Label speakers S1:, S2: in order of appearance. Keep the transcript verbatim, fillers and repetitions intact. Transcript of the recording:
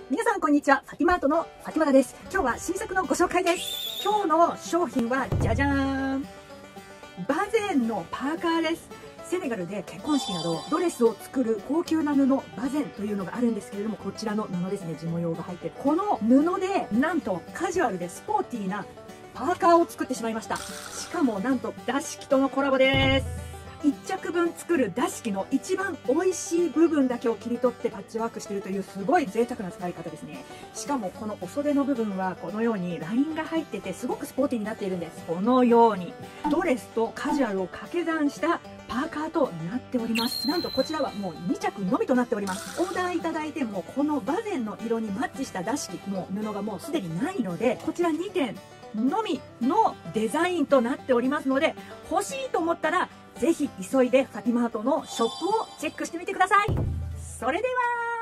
S1: 皆さんこんにちは。ファティマートのファティマラです。今日は新作のご紹介です。今日の商品はじゃじゃーん、バゼンのパーカーです。セネガルで結婚式などドレスを作る高級な布、バゼンというのがあるんですけれども、こちらの布ですね、地模様が入っているこの布でなんとカジュアルでスポーティーなパーカーを作ってしまいました。しかもなんとダシキとのコラボです。いっ着分作るダシキの一番美味しい部分だけを切り取ってパッチワークしているというすごい贅沢な使い方ですね。しかもこのお袖の部分はこのようにラインが入っててすごくスポーティーになっているんです。このようにドレスとカジュアルを掛け算したパーカーとなっております。なんとこちらはもうに着のみとなっております。オーダーいただいてもこのバゼンの色にマッチしたダシキの布がもうすでにないので、こちらにてんのみのデザインとなっておりますので、欲しいと思ったらぜひ急いでファティマートのショップをチェックしてみてください。それでは